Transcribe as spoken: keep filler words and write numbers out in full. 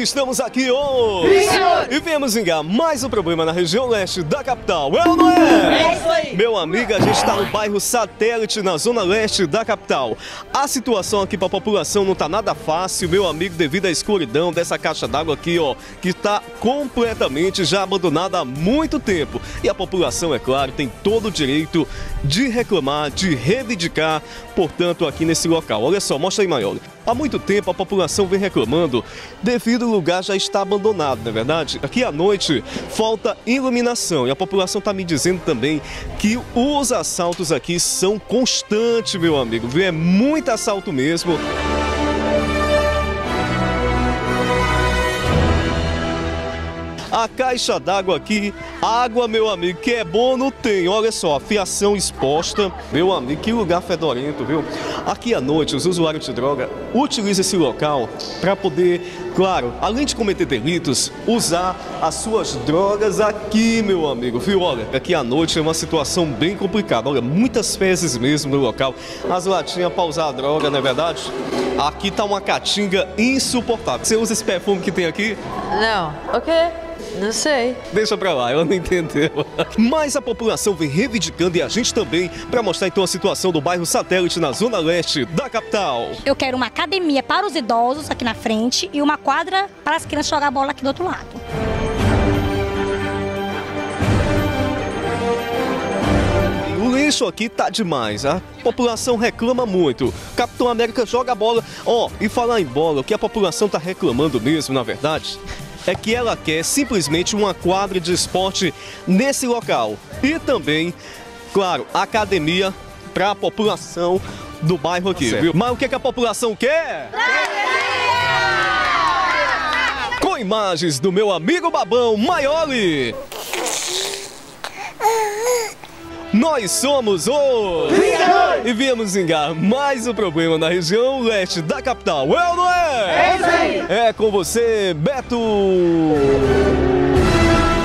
estamos aqui hoje e viemos vingar mais um problema na região leste da capital, é ou não é? É isso aí! Meu amigo, a gente está no bairro Satélite, na zona leste da capital. A situação aqui para a população não está nada fácil, meu amigo, devido à escuridão dessa caixa d'água aqui, ó, que está completamente já abandonada há muito tempo. E a população, é claro, tem todo o direito de reclamar, de reivindicar, portanto, aqui nesse local. Olha só, mostra aí, Maioli. Há muito tempo a população vem reclamando devido ao lugar já está abandonado, não é verdade? Aqui à noite falta iluminação e a população está me dizendo também que os assaltos aqui são constantes, meu amigo. É muito assalto mesmo. A caixa d'água aqui, água, meu amigo, que é bom não tem. Olha só, a fiação exposta. Meu amigo, que lugar fedorento, viu? Aqui à noite, os usuários de droga utilizam esse local para poder, claro, além de cometer delitos, usar as suas drogas aqui, meu amigo, viu? Olha, aqui à noite é uma situação bem complicada. Olha, muitas fezes mesmo no local. As latinhas para usar a droga, não é verdade? Aqui tá uma caatinga insuportável. Você usa esse perfume que tem aqui? Não. O quê? Não sei. Deixa pra lá, ela não entendeu. Mas a população vem reivindicando e a gente também para mostrar então a situação do bairro Satélite na zona leste da capital. Eu quero uma academia para os idosos aqui na frente e uma quadra para as crianças jogar bola aqui do outro lado. O lixo aqui tá demais, a população reclama muito. Capitão América joga a bola. Ó, oh, e falar em bola, o que a população tá reclamando mesmo, na verdade, é que ela quer simplesmente uma quadra de esporte nesse local. E também, claro, academia para a população do bairro aqui, viu? Mas o que, é que a população quer? Com imagens do meu amigo babão Maioli. Nós somos o... E viemos vingar mais um problema na região leste da capital, é ou não é? É isso aí! É com você, Beto!